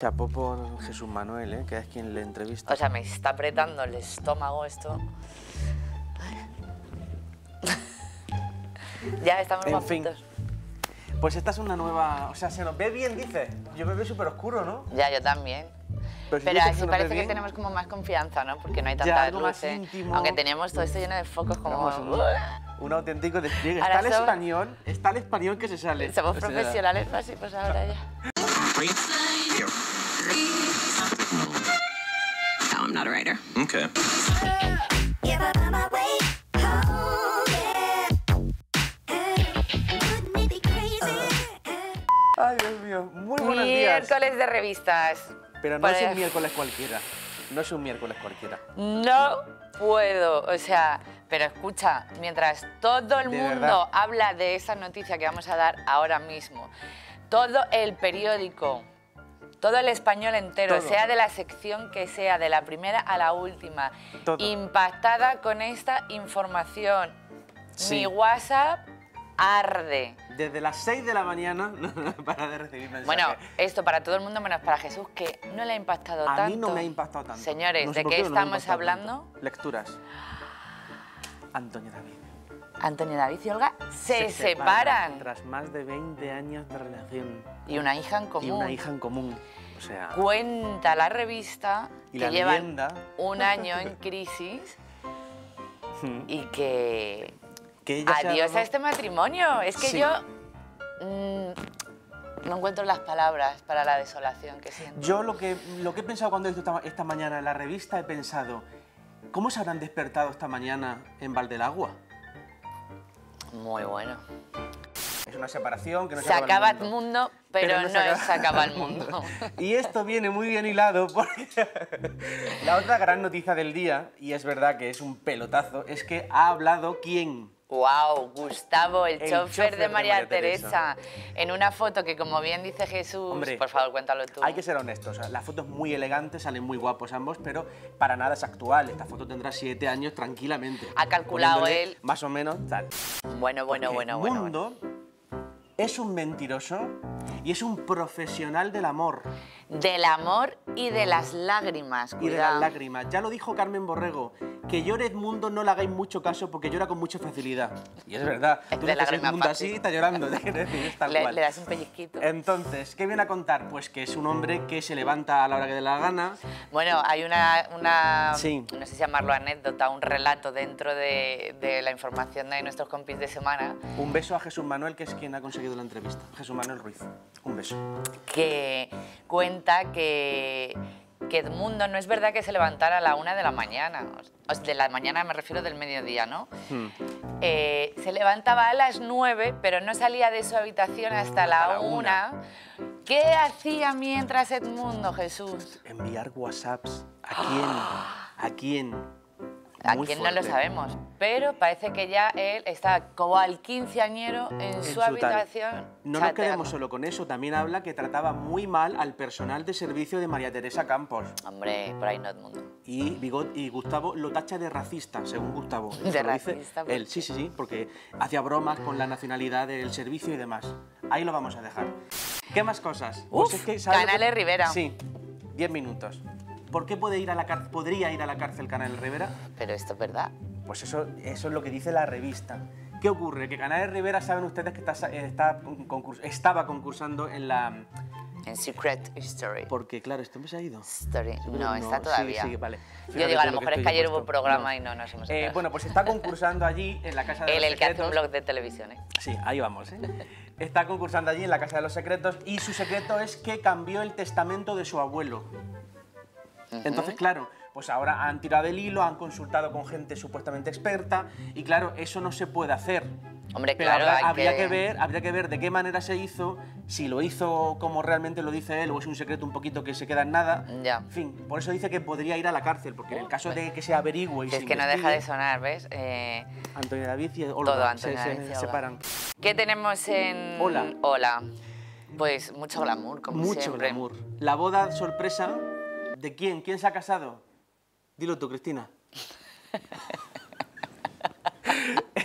Chapó por Jesús Manuel, que es quien le entrevista. O sea, me está apretando el estómago esto. Ya estamos En fin. guapitos. Pues esta es una nueva... O sea, se nos ve bien, dice. Yo me veo súper oscuro, ¿no? Ya, yo también. Pero, si Pero dices así se nos ve parece que bien, tenemos como más confianza, ¿no? Porque no hay ya, tanta algo más luz. íntimo. Aunque teníamos todo esto lleno de focos como... Vamos, un auténtico despliegue. Ahora Está el español que se sale. Somos O sea, profesionales básicos ahora ya. No, I'm not a writer. Okay. Ay, Dios mío. Muy buenos días. Miércoles de revistas. Pero no es Pues, un miércoles cualquiera. No es un miércoles cualquiera. No puedo, o sea, pero escucha, mientras todo el De mundo verdad. habla de esa noticia que vamos a dar ahora mismo, todo el periódico, todo el español entero, Todo. sea de la sección que sea, de la primera a la última, Todo. impactada con esta información. Sí. Mi WhatsApp arde. Desde las 6 de la mañana no para de recibir mensajes. Bueno, esto para todo el mundo menos para Jesús, que no le ha impactado a tanto. mí no me ha impactado tanto. Señores, No sé ¿de por qué no me ha estamos impactado hablando? tanto. Lecturas. Antonio David. Antonio David y Olga se separan. Tras más de 20 años de relación. Y una hija en común. Y una hija en común. O sea... Cuenta la revista Y que la llevan leyenda. un año en crisis y que... que ella se ha Adiós dado- a este matrimonio. Es que Sí. yo no encuentro las palabras para la desolación que siento. Yo lo que he pensado cuando he visto esta mañana en la revista, he pensado, ¿cómo se habrán despertado esta mañana en Valdelagua? Muy bueno. Es una separación que no Se acaba el mundo. mundo, pero no se acaba el mundo. Y esto viene muy bien hilado porque la otra gran noticia del día, y es verdad que es un pelotazo, es que ha hablado ¿quién? ¡Wow! Gustavo, el chofer de María María Teresa. Teresa, en una foto que, como bien dice Jesús, Hombre, por favor, cuéntalo tú. Hay que ser honestos, o sea, la foto es muy elegante, salen muy guapos ambos, pero para nada es actual. Esta foto tendrá 7 años tranquilamente. Ha calculado Poniéndole él. Más o menos tal. Bueno. Mundo es un mentiroso y es un profesional del amor Del amor y de las lágrimas, y de cuidado. las lágrimas. Ya lo dijo Carmen Borrego, que llore Edmundo no le hagáis mucho caso porque llora con mucha facilidad. Y es verdad, Es tú de ves que lágrima Edmundo fácil. así está llorando. Es tal cual. Le das un pellizquito. Entonces, ¿qué viene a contar? Pues que es un hombre que se levanta a la hora que le da la gana. Bueno, hay una Sí. no sé si llamarlo anécdota, un relato dentro de la información de nuestros compis de semana, Un beso a Jesús Manuel, que es quien ha conseguido la entrevista. Jesús Manuel Ruiz. Un beso. que cuenta que Edmundo no es verdad que se levantara a la 1 de la mañana. O sea, de la mañana me refiero del mediodía, ¿no? Se levantaba a las 9, pero no salía de su habitación hasta la 1. ¿Qué hacía mientras Edmundo, Jesús? Enviar WhatsApps. ¿A quién? ¿A quién? A Muy quién no lo fuerte. sabemos, pero parece que ya él está como al quinceañero en su tal. habitación. No nos chateando. quedemos solo con eso, también habla que trataba muy mal al personal de servicio de María Teresa Campos. Hombre, por ahí no Edmundo. Y Gustavo lo tacha de racista, según Gustavo. Eso ¿De lo dice racista? ¿Por él, qué? sí, porque hacía bromas con la nacionalidad del servicio y demás. Ahí lo vamos a dejar. ¿Qué más cosas? Uf, ¿sabes lo Canales Rivera. Sí, 10 minutos. ¿Por qué podría ir a la cárcel Canales Rivera? Pero esto es verdad. Pues eso es lo que dice la revista. ¿Qué ocurre? Que Canales Rivera, saben ustedes que estaba concursando en la... En Secret History. Porque, claro, esto me se ha ido. Story. No, está todavía. Sí, vale. Yo Fíjate digo, a tú lo mejor es estoy que ayer puesto. hubo programa y no nos hemos enterado. Bueno, pues está concursando allí en la Casa de Él, los el que hace un Secretos. blog de televisión, ¿eh? Sí, ahí vamos, ¿eh? Está concursando allí en la Casa de los Secretos y su secreto es que cambió el testamento de su abuelo. Entonces, claro, pues ahora han tirado del hilo, han consultado con gente supuestamente experta y, claro, eso no se puede hacer. Hombre, Pero claro, habría que ver de qué manera se hizo, si lo hizo como realmente lo dice él o es un secreto un poquito que se queda en nada. Ya. En fin, por eso dice que podría ir a la cárcel, porque en el caso de que se averigüe y Que se es que no deja de investigue, sonar, ¿ves? Antonio David y Todo Olga Antonio David y Olga. se separan. ¿Qué tenemos en Hola. Hola? Pues mucho glamour, como Mucho siempre. glamour. La boda sorpresa, ¿de quién? ¿Quién se ha casado? Dilo tú, Cristina.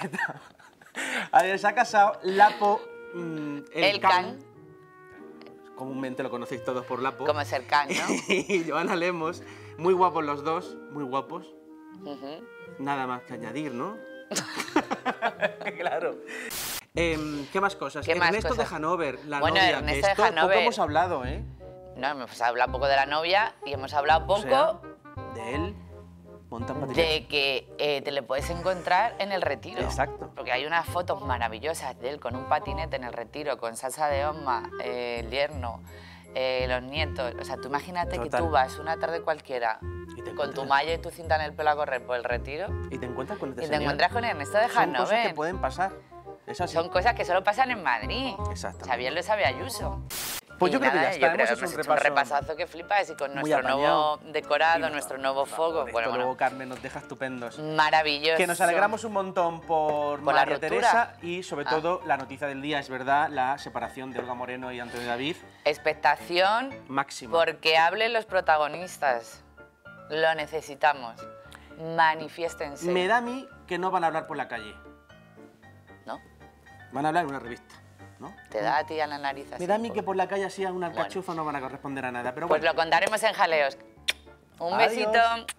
A ver, se ha casado Lapo... El Can. comúnmente lo conocéis todos por Lapo. Como Serkan, ¿no? Y Joana Lemos, muy guapos los dos, muy guapos. Ujú. Nada más que añadir, ¿no? Claro. ¿Qué más cosas? ¿Qué más Ernesto cosas? de Hanover, la Bueno, novia. Ernesto que de esto poco Hanover. hemos hablado, ¿eh? No, hemos hablado poco de la novia y hemos hablado poco O sea, de él, montan patinetes. de que te le puedes encontrar en el Retiro. Exacto. Porque hay unas fotos maravillosas de él con un patinete en el Retiro, con Salsa de Oma, el yerno, los nietos. O sea, tú imagínate que Total. tú vas una tarde cualquiera Y te con tu encuentras- malla y tu cinta en el pelo a correr por el Retiro Y te encuentras con este y te señor. encuentras con Ernesto de Son cosas que Hanover. pueden pasar. Es así. Son cosas que solo pasan en Madrid. Exactamente. Sabía lo sabe Ayuso. Pues Y yo creo que nada, ya está. yo creo Hemos que hecho un hemos repaso. repasazo que flipas y con Muy nuestro apañado. nuevo decorado, Y nuestro nuevo foco. Esto Bueno, luego bueno, Carmen nos deja estupendos. maravilloso. Que nos alegramos un montón por Por la María ruptura. Teresa y sobre Ah. todo la noticia del día, es verdad, la separación de Olga Moreno y Antonio David, Expectación máxima. porque hablen los protagonistas. Lo necesitamos. Manifiéstense. Me da a mí que no van a hablar por la calle, ¿No? van a hablar en una revista, ¿no? Te da a ti a la nariz así. Me da a mí un que poco. por la calle así a una alcachofa no van a corresponder a nada, pero Pues bueno. lo contaremos en Jaleos. Un Adiós. besito.